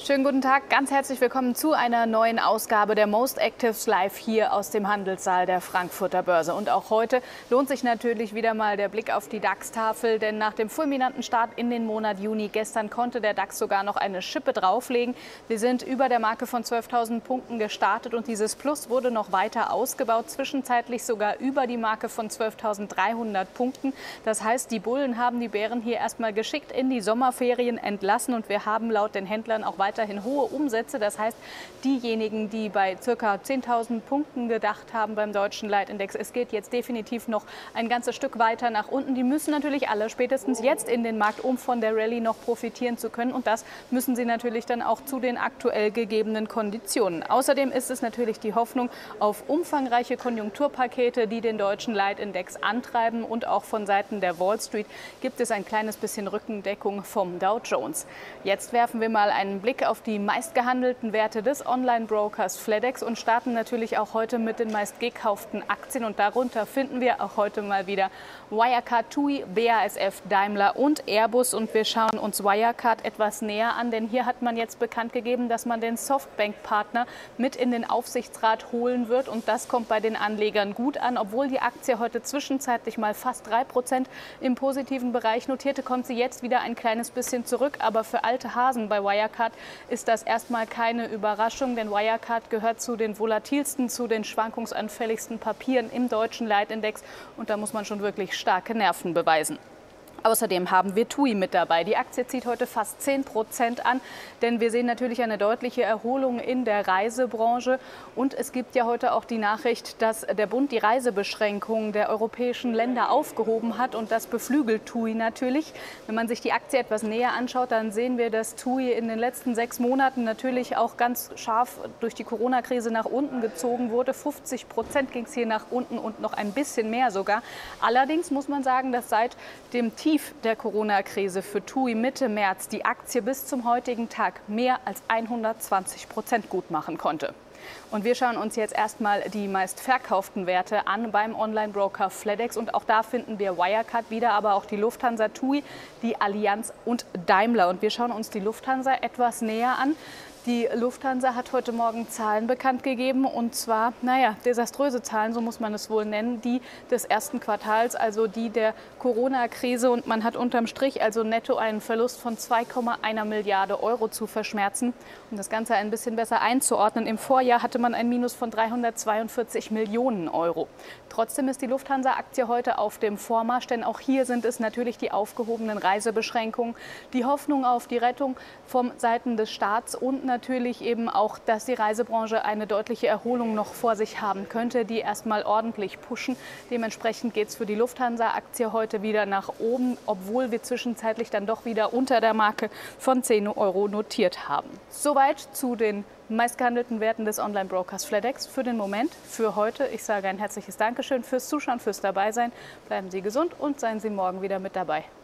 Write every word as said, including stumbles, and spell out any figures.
Schönen guten Tag, ganz herzlich willkommen zu einer neuen Ausgabe der Most Actives Live hier aus dem Handelssaal der Frankfurter Börse. Und auch heute lohnt sich natürlich wieder mal der Blick auf die DAX-Tafel, denn nach dem fulminanten Start in den Monat Juni gestern konnte der DAX sogar noch eine Schippe drauflegen. Wir sind über der Marke von zwölftausend Punkten gestartet und dieses Plus wurde noch weiter ausgebaut, zwischenzeitlich sogar über die Marke von zwölftausenddreihundert Punkten. Das heißt, die Bullen haben die Bären hier erstmal geschickt in die Sommerferien entlassen und wir haben laut den Händlern auch weiterhin hohe Umsätze. Das heißt, diejenigen, die bei ca. zehntausend Punkten gedacht haben beim deutschen Leitindex, es geht jetzt definitiv noch ein ganzes Stück weiter nach unten. Die müssen natürlich alle spätestens jetzt in den Markt, um von der Rallye noch profitieren zu können. Und das müssen sie natürlich dann auch zu den aktuell gegebenen Konditionen. Außerdem ist es natürlich die Hoffnung auf umfangreiche Konjunkturpakete, die den deutschen Leitindex antreiben. Und auch von Seiten der Wall Street gibt es ein kleines bisschen Rückendeckung vom Dow Jones. Jetzt werfen wir mal einen Blick auf die meistgehandelten Werte des Online-Brokers Fladex und starten natürlich auch heute mit den meist gekauften Aktien. Und darunter finden wir auch heute mal wieder Wirecard, T U I, B A S F, Daimler und Airbus. Und wir schauen uns Wirecard etwas näher an, denn hier hat man jetzt bekannt gegeben, dass man den Softbank-Partner mit in den Aufsichtsrat holen wird. Und das kommt bei den Anlegern gut an. Obwohl die Aktie heute zwischenzeitlich mal fast drei Prozent im positiven Bereich notierte, kommt sie jetzt wieder ein kleines bisschen zurück. Aber für alte Hasen bei Wirecard ist das erstmal keine Überraschung, denn Wirecard gehört zu den volatilsten, zu den schwankungsanfälligsten Papieren im deutschen Leitindex und da muss man schon wirklich starke Nerven beweisen. Außerdem haben wir T U I mit dabei. Die Aktie zieht heute fast zehn Prozent an, denn wir sehen natürlich eine deutliche Erholung in der Reisebranche. Und es gibt ja heute auch die Nachricht, dass der Bund die Reisebeschränkungen der europäischen Länder aufgehoben hat. Und das beflügelt T U I natürlich. Wenn man sich die Aktie etwas näher anschaut, dann sehen wir, dass T U I in den letzten sechs Monaten natürlich auch ganz scharf durch die Corona-Krise nach unten gezogen wurde. fünfzig Prozent ging es hier nach unten und noch ein bisschen mehr sogar. Allerdings muss man sagen, dass seit dem Tief der Corona-Krise für T U I Mitte März die Aktie bis zum heutigen Tag mehr als hundertzwanzig Prozent gut machen konnte. Und wir schauen uns jetzt erstmal die meist verkauften Werte an beim Online-Broker Fladex. Und auch da finden wir Wirecard wieder, aber auch die Lufthansa, T U I, die Allianz und Daimler. Und wir schauen uns die Lufthansa etwas näher an. Die Lufthansa hat heute Morgen Zahlen bekannt gegeben und zwar, naja, desaströse Zahlen, so muss man es wohl nennen, die des ersten Quartals, also die der Corona-Krise. Und man hat unterm Strich also netto einen Verlust von zwei Komma eins Milliarde Euro zu verschmerzen. Um das Ganze ein bisschen besser einzuordnen, im Vorjahr hatte man ein Minus von dreihundertzweiundvierzig Millionen Euro. Trotzdem ist die Lufthansa-Aktie heute auf dem Vormarsch, denn auch hier sind es natürlich die aufgehobenen Reisebeschränkungen, die Hoffnung auf die Rettung von Seiten des Staats und natürlich eben auch, dass die Reisebranche eine deutliche Erholung noch vor sich haben könnte, die erstmal ordentlich pushen. Dementsprechend geht es für die Lufthansa-Aktie heute wieder nach oben, obwohl wir zwischenzeitlich dann doch wieder unter der Marke von zehn Euro notiert haben. Soweit zu den meistgehandelten Werten des Online-Brokers Fladex für den Moment, für heute. Ich sage ein herzliches Dankeschön fürs Zuschauen, fürs Dabeisein. Bleiben Sie gesund und seien Sie morgen wieder mit dabei.